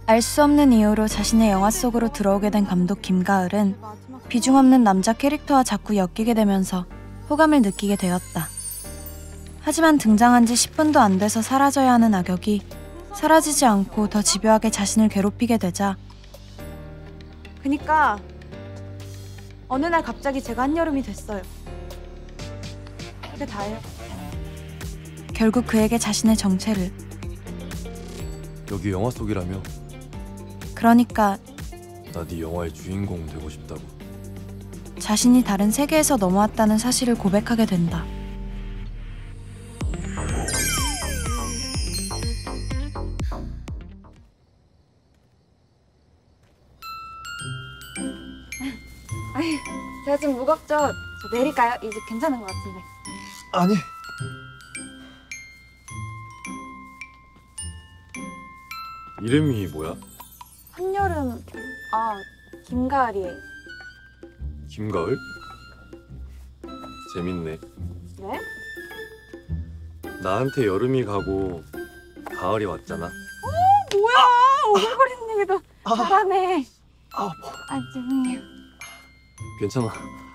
알 수 없는 이유로 자신의 영화 속으로 들어오게 된 감독 김가을은 비중 없는 남자 캐릭터와 자꾸 엮이게 되면서 호감을 느끼게 되었다. 하지만 등장한 지 10분도 안 돼서 사라져야 하는 악역이 사라지지 않고 더 집요하게 자신을 괴롭히게 되자 그니까 어느 날 갑자기 제가 한여름이 됐어요. 그게 다예요. 결국 그에게 자신의 정체를. 여기 영화 속이라며? 그러니까 나 네 영화의 주인공 되고 싶다고. 자신이 다른 세계에서 넘어왔다는 사실을 고백하게 된다. 아유, 제가 좀 무겁죠? 저 내릴까요? 이제 괜찮은 것 같은데. 아니. 이름이 뭐야? 한여름, 김가을이에요. 김가을? 재밌네. 네? 나한테 여름이 가고 가을이 왔잖아. 뭐야! 오글거리는 얘기도 잘하네. 죄송해요. 괜찮아.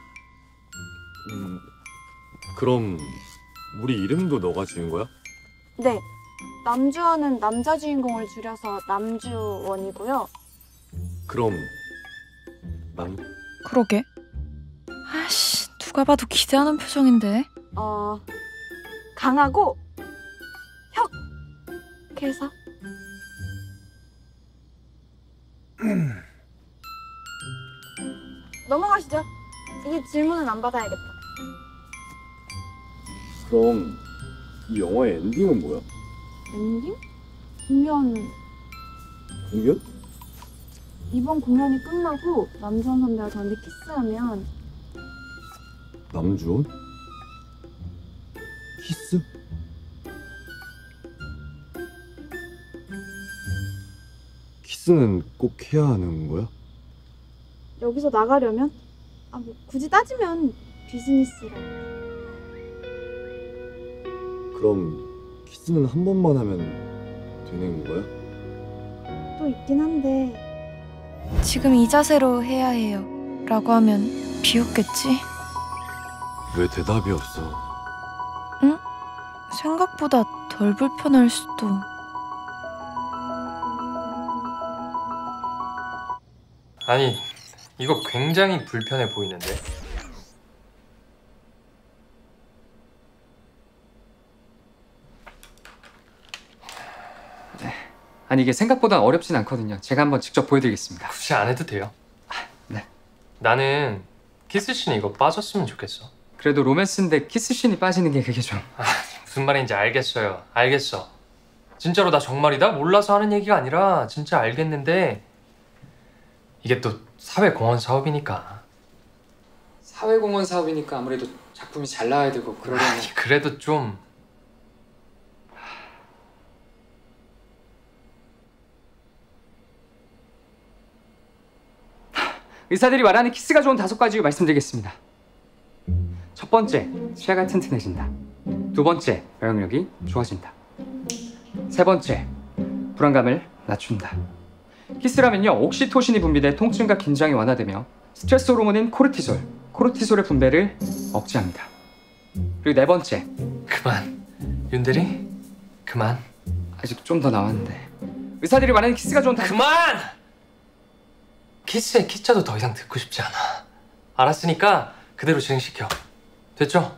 그럼 우리 이름도 너가 지은 거야? 네. 남주원은 남자 주인공을 줄여서 남주원이고요. 그럼 난 그러게. 아씨, 누가 봐도 기대하는 표정인데. 강하고 혁. 그래서 넘어가시죠. 이게 질문은 안 받아야겠다. 그럼 이 영화의 엔딩은 뭐야? 엔딩? 공연. 공연? 이번 공연이 끝나고 남주원 선배가 저한테 키스하면 남주원? 키스? 키스는 꼭 해야 하는 거야? 여기서 나가려면 뭐 굳이 따지면 비즈니스라. 그럼 키스는 한 번만 하면 되는 거야? 또 있긴 한데 지금 이 자세로 해야 해요 라고 하면 비웃겠지? 왜 대답이 없어? 응? 생각보다 덜 불편할 수도. 아니, 이거 굉장히 불편해 보이는데? 네. 아니 이게 생각보다 어렵진 않거든요. 제가 한번 직접 보여드리겠습니다. 굳이 안 해도 돼요. 네. 나는 키스씬 이거 빠졌으면 좋겠어. 그래도 로맨스인데 키스씬이 빠지는 게 그게 좀... 무슨 말인지 알겠어요. 알겠어. 진짜로 나 정말이다? 몰라서 하는 얘기가 아니라 진짜 알겠는데 이게 또 사회공헌 사업이니까. 사회공헌 사업이니까 아무래도 작품이 잘 나와야 되고 그러려면... 아니, 그래도 좀... 의사들이 말하는 키스가 좋은 5가지 이유 말씀드리겠습니다. 첫 번째, 치아가 튼튼해진다. 두 번째, 면역력이 좋아진다. 세 번째, 불안감을 낮춘다. 키스라면요, 옥시토신이 분비돼 통증과 긴장이 완화되며 스트레스 호르몬인 코르티솔의 분배를 억제합니다. 그리고 네 번째, 그만. 윤대리? 그만. 아직 좀 더 나왔는데 의사들이 말하는 키스가 좋은 그만! 키스의 키자도 더 이상 듣고 싶지 않아. 알았으니까 그대로 진행시켜. 됐죠?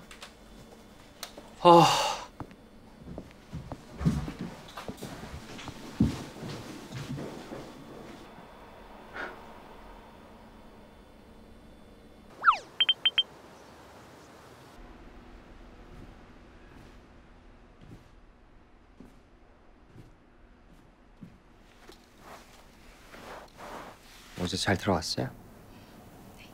어제 잘 들어왔어요? 네.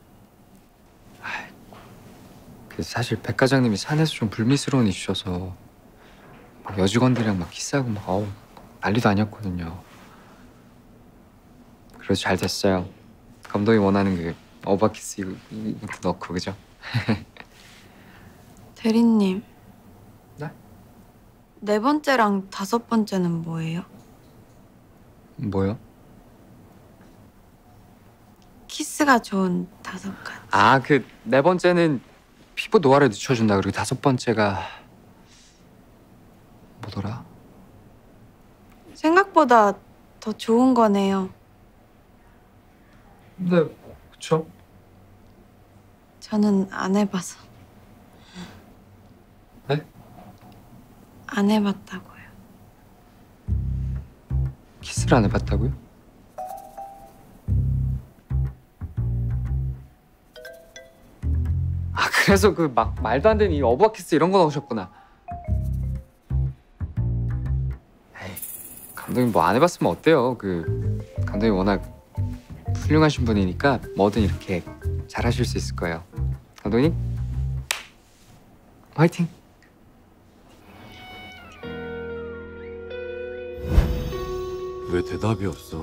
사실 백 과장님이 산에서 좀 불미스러운 이슈여서 막 여직원들이랑 막 키스하고 막 난리도 아니었거든요. 그래도 잘 됐어요. 감독이 원하는 그 오버키스 이것도 넣고, 그죠? 대리님. 네? 네 번째랑 5번째는 뭐예요? 뭐요? 키스가 좋은 5가지. 아, 그 네 번째는 피부 노화를 늦춰준다. 그리고 다섯 번째가 뭐더라? 생각보다 더 좋은 거네요. 네, 그쵸? 저는 안 해봐서. 네? 안 해봤다고요. 키스를 안 해봤다고요? 아, 그래서 그 막 말도 안 되는 이 어부아 키스 이런 거 넣으셨구나. 에이, 감독님 뭐 안 해봤으면 어때요? 그 감독님 워낙 훌륭하신 분이니까 뭐든 이렇게 잘하실 수 있을 거예요. 감독님 화이팅! 왜 대답이 없어?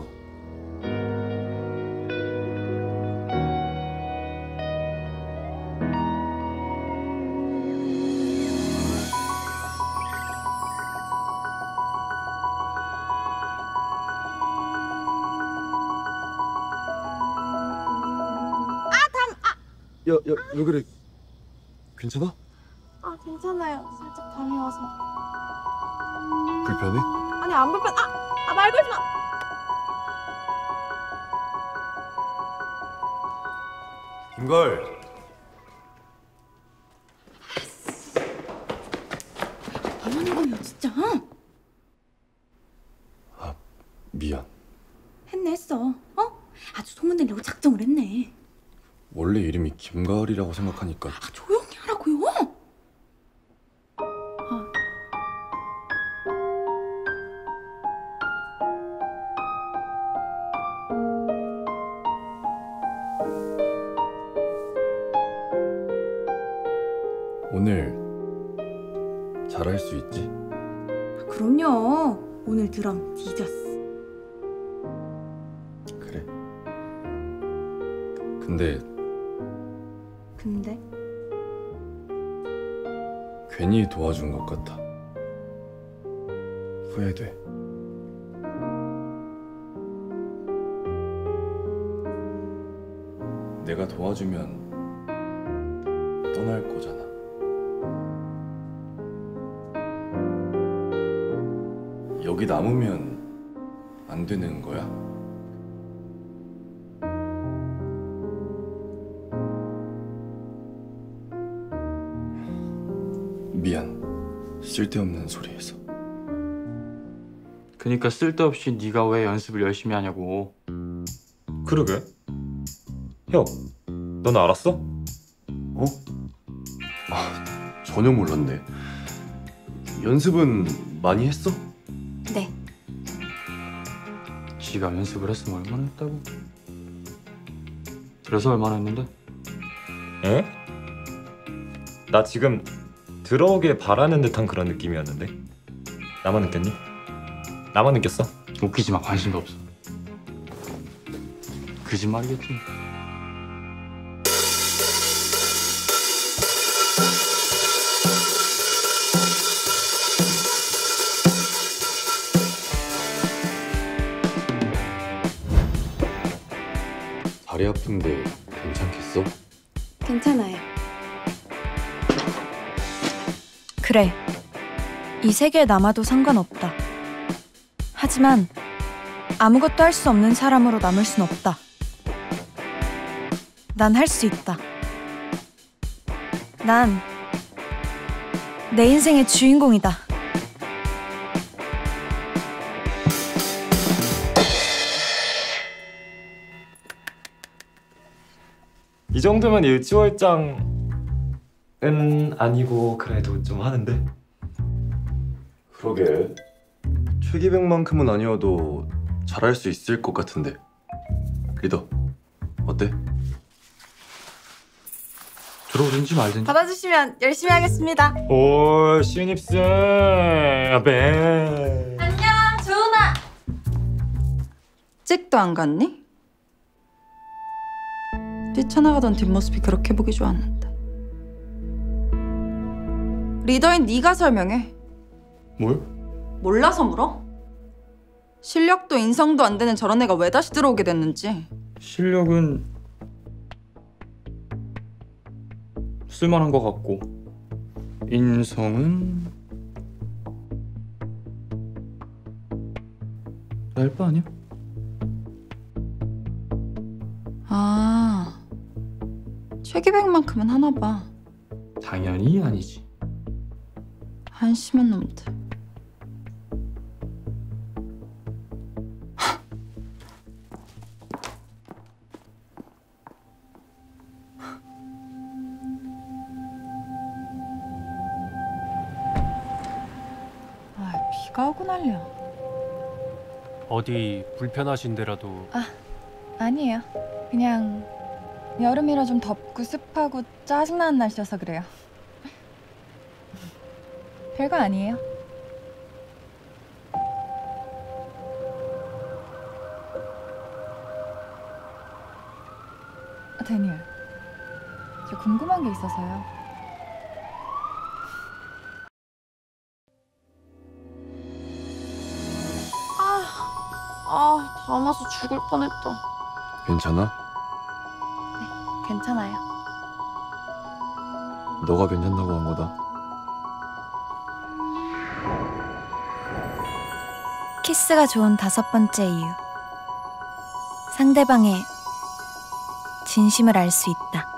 야, 왜 그래? 괜찮아? 아, 괜찮아요. 살짝 담이 와서. 불편해? 아니, 안 불편. 말 걸지 마. 김걸. 뭐 하는 거예요, 진짜? 미안. 했어. 아주 소문내려고 작정을 했네. 원래 이름이 김가을이라고 생각하니까. 조용히 하라고요. 오늘 잘할 수 있지? 그럼요. 오늘 드럼 뒤졌어. 그래. 근데 괜히 도와준 것 같아. 후회돼. 내가 도와주면 떠날 거잖아. 여기 남으면 안 되는 거야? 미안. 쓸데없는 소리 해서. 그니까 쓸데없이 네가 왜 연습을 열심히 하냐고. 그러게. 형, 넌 알았어? 어? 전혀 몰랐네. 연습은 많이 했어? 네. 지가 연습을 했으면 얼마나 했다고. 그래서 얼마나 했는데? 에? 나 지금 들어오길 바라는 듯한 그런 느낌이었는데. 나만 느꼈니? 나만 느꼈어? 웃기지 마. 관심도 없어. 거짓말이겠지. 다리 아픈데 괜찮겠어? 괜찮아요. 그래. 이 세계에 남아도 상관없다. 하지만 아무것도 할 수 없는 사람으로 남을 순 없다. 난 할 수 있다. 난 내 인생의 주인공이다. 이 정도면 일지월장은 아니고 그래도 좀 하는데. 그러게. 최기백만큼은 아니어도 잘할 수 있을 것 같은데. 리더, 어때? 들어오든지 말든지. 받아주시면 열심히 하겠습니다. 오, 신입생. 배. 안녕, 조은아. 찍도 안 갔니? 뛰쳐나가던 뒷모습이 그렇게 보기 좋았는데. 리더인 네가 설명해. 뭘? 몰라서 물어? 실력도 인성도 안 되는 저런 애가 왜 다시 들어오게 됐는지. 실력은 쓸만한 것 같고 인성은 얄바 아니야? 아, 최기백만큼은 하나 봐. 당연히 아니지. 한심한 놈들. 아, 비가 오고 난리야. 어디 불편하신 데라도. 아니에요. 그냥 여름이라 좀 덥고 습하고 짜증나는 날씨여서 그래요. 별거 아니에요. 데니엘, 저 궁금한 게 있어서요. 담아서 죽을 뻔했다. 괜찮아? 괜찮아요. 너가 괜찮다고 한 거다. 키스가 좋은 5번째 이유. 상대방의 진심을 알 수 있다.